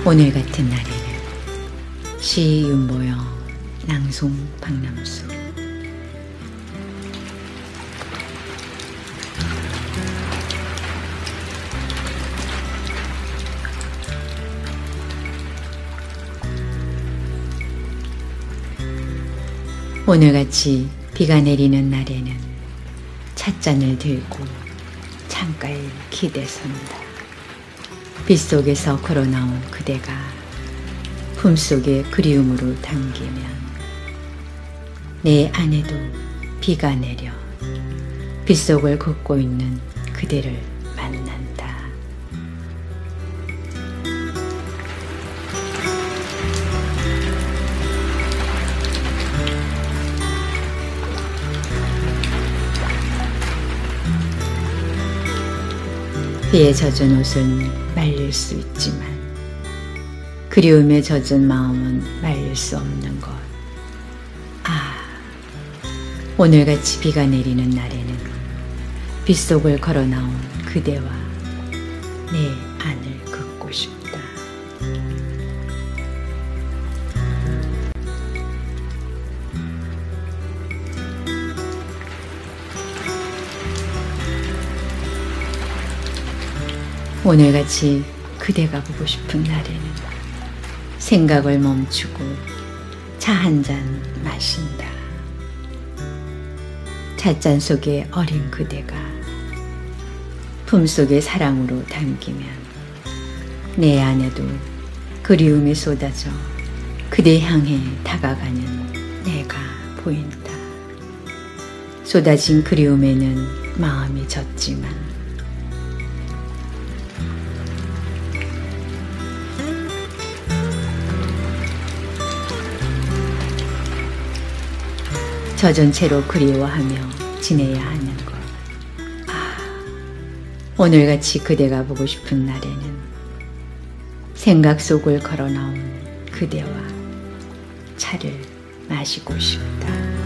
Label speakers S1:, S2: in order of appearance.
S1: 오늘 같은 날에는 시 윤보영, 낭송 박남수. 오늘같이 비가 내리는 날에는 찻잔을 들고 창가에 기대선다. 빗속에서 걸어나온 그대가 품속에 그리움으로 담기면 내 안에도 비가 내려 빗속을 걷고 있는 그대를 만난다. 비에 젖은 옷은 말릴 수 있지만 그리움에 젖은 마음은 말릴 수 없는 것. 오늘같이 비가 내리는 날에는 빗속을 걸어 나온 그대와 내 안을 긋고 싶다. 오늘같이 그대가 보고 싶은 날에는 생각을 멈추고 차 한 잔 마신다. 찻잔 속에 어린 그대가 품속의 사랑으로 담기면 내 안에도 그리움이 쏟아져 그대 향해 다가가는 내가 보인다. 쏟아진 그리움에는 마음이 젖지만 젖은 채로 그리워하며 지내야 하는 것. 오늘같이 그대가 보고 싶은 날에는 생각 속을 걸어 나온 그대와 차를 마시고 싶다.